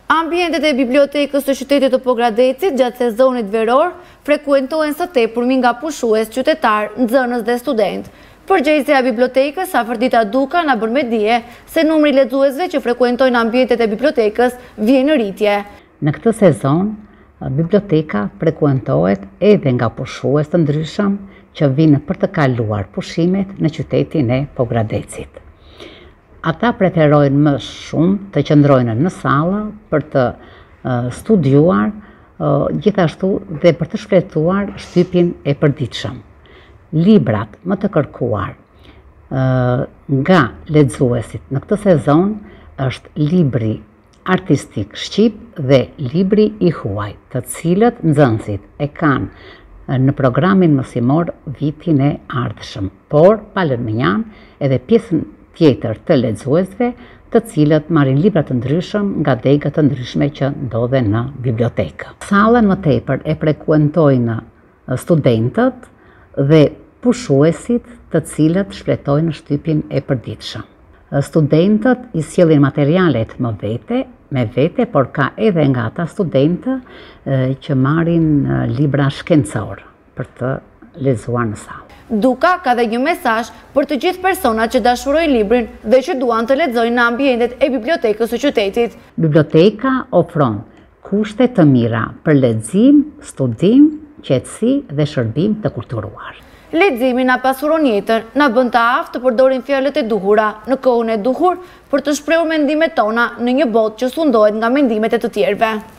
Ambientet e bibliotekës së qytetit të Pogradecit gjatë sezonit veror frekuentohen së tepërmi nga pushues, qytetar, nxënës dhe student. Përgjegjësia e bibliotekës Afërdita Duka na bën me dije se numri i lexuesve që frekuentojnë ambientet e bibliotekës vjen në rritje. Në këtë sezon, biblioteka frekuentohet edhe nga pushues të ndryshëm që vinë për të kaluar pushimet në qytetin e Pogradecit. Ata preferojnë më shumë të qëndrojnë në sallë për të studiuar, gjithashtu dhe për të shfletuar shtypin e përditshëm. Librat më të kërkuar nga lexuesit në këtë sezon është libri artistik shqip dhe libri i huaj, të cilët nxënësit e kanë në programin mësimor vitin e ardhshëm, por palën më janë edhe pjesën tjetër të lexuesve, të cilët marrin libra të ndryshëm nga degët të ndryshme që ndodhen në bibliotekë. Sallën më tepër e frekuentojnë studentët dhe pushuesit të cilët shfletojnë shtypin e përditshëm. Studentët i sjellin materialet me vete, por ka edhe nga ata studentë që marrin libra shkencor për të lexuar në sallë. Duka ka dhe një mesazh për të gjithë personat që dashurojnë librin dhe që duan të lexojnë në ambientet e bibliotekës së qytetit. Biblioteka ofron kushte të mira për lexim, studim, qetësi dhe shërbim të kulturuar. Leximi na pasuron jetën, na bën të aftë të përdorim fjalët e duhura në kohën e duhur për të shprehur mendimet tona në një botë që sundohet nga mendimet e të tjerëve.